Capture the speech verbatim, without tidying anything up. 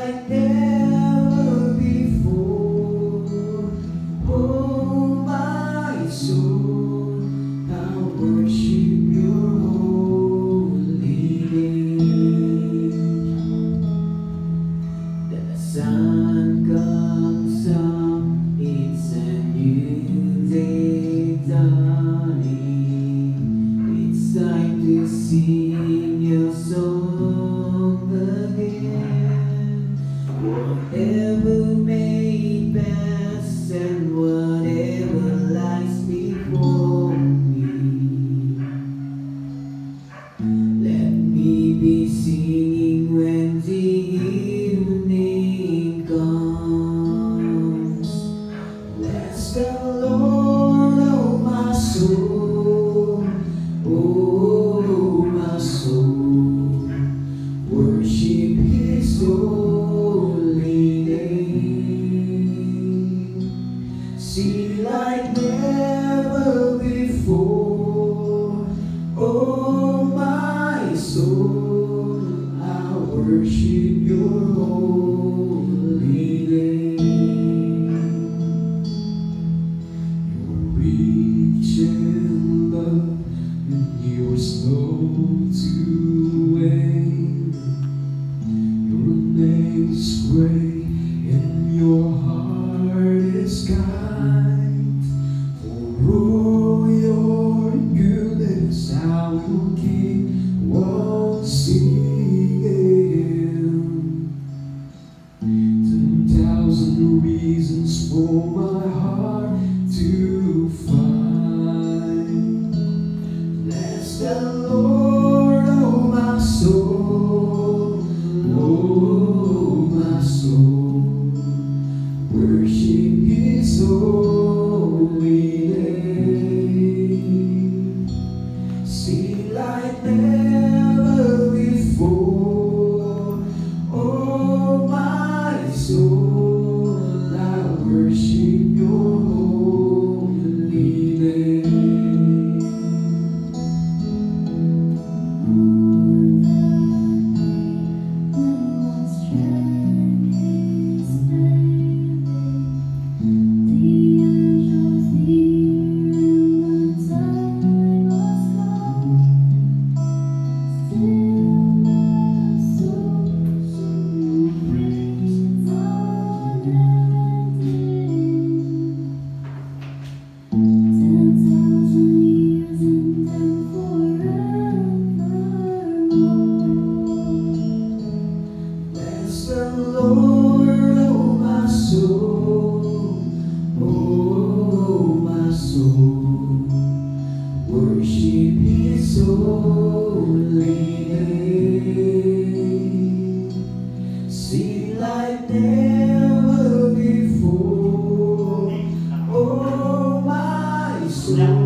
like never before. Oh, my soul, I worship your holy name. The sun comes up, it's a new day dawning. It's time to sing your song again. Whatever may pass and whatever lies before me, let me be singing when the evening comes. Bless the Lord, oh my soul, oh my soul, worship His holy name. See like never before, oh my soul, I worship your holy name. You're rich in love and you are slow to anger. Your name is great and your heart is kind. For all your goodness I will keep on singing. Ten thousand reasons for my heart to find. Bless the Lord, oh my soul, oh my soul, worship His holy name. Sing like never before, oh my soul, I worship your holy name. Bless the Lord, oh my soul, oh my soul, worship His holy name. Sing like never before, oh my soul.